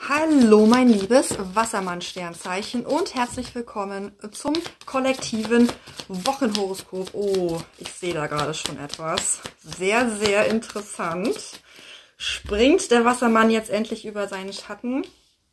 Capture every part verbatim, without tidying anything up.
Hallo mein liebes Wassermann-Sternzeichen und herzlich willkommen zum kollektiven Wochenhoroskop. Oh, ich sehe da gerade schon etwas. Sehr, sehr interessant. Springt der Wassermann jetzt endlich über seinen Schatten?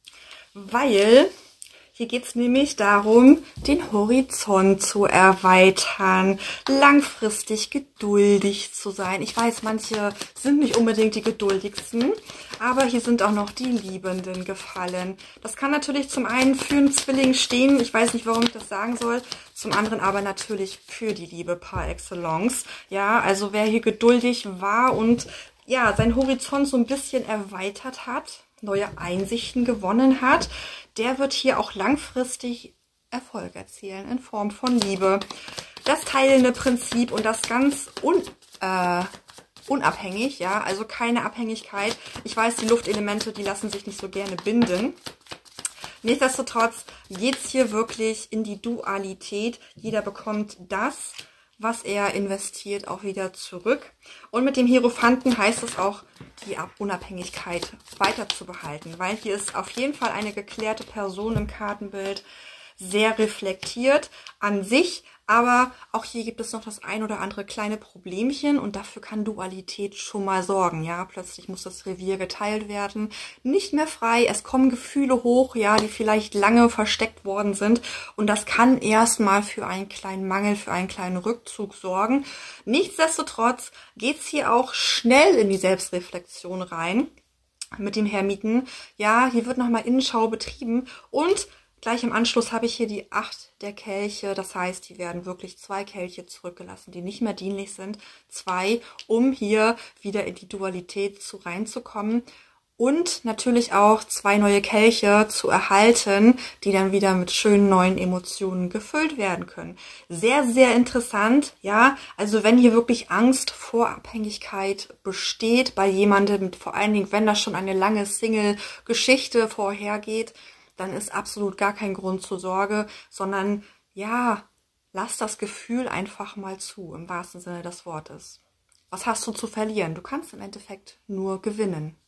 Weil hier geht es nämlich darum, den Horizont zu erweitern, langfristig geduldig zu sein. Ich weiß, manche sind nicht unbedingt die geduldigsten, aber hier sind auch noch die Liebenden gefallen. Das kann natürlich zum einen für einen Zwilling stehen, ich weiß nicht, warum ich das sagen soll, zum anderen aber natürlich für die Liebe par excellence. Ja, also wer hier geduldig war und ja, seinen Horizont so ein bisschen erweitert hat, neue Einsichten gewonnen hat, der wird hier auch langfristig Erfolg erzielen in Form von Liebe. Das teilende Prinzip und das ganz un, äh, unabhängig, ja, also keine Abhängigkeit. Ich weiß, die Luftelemente, die lassen sich nicht so gerne binden. Nichtsdestotrotz geht es hier wirklich in die Dualität. Jeder bekommt das, was er investiert, auch wieder zurück. Und mit dem Hierophanten heißt es auch, die Unabhängigkeit weiter zu behalten, weil hier ist auf jeden Fall eine geklärte Person im Kartenbild, sehr reflektiert an sich, aber auch hier gibt es noch das ein oder andere kleine Problemchen und dafür kann Dualität schon mal sorgen. Ja, plötzlich muss das Revier geteilt werden, nicht mehr frei, es kommen Gefühle hoch, ja, die vielleicht lange versteckt worden sind und das kann erstmal für einen kleinen Mangel, für einen kleinen Rückzug sorgen. Nichtsdestotrotz geht es hier auch schnell in die Selbstreflexion rein mit dem Hermiten. Ja, hier wird nochmal Innenschau betrieben und gleich im Anschluss habe ich hier die acht der Kelche. Das heißt, hier werden wirklich zwei Kelche zurückgelassen, die nicht mehr dienlich sind. Zwei, um hier wieder in die Dualität zu reinzukommen. Und natürlich auch zwei neue Kelche zu erhalten, die dann wieder mit schönen neuen Emotionen gefüllt werden können. Sehr, sehr interessant, ja. Also wenn hier wirklich Angst vor Abhängigkeit besteht bei jemandem, vor allen Dingen, wenn das schon eine lange Single-Geschichte vorhergeht, dann ist absolut gar kein Grund zur Sorge, sondern ja, lass das Gefühl einfach mal zu, im wahrsten Sinne des Wortes. Was hast du zu verlieren? Du kannst im Endeffekt nur gewinnen.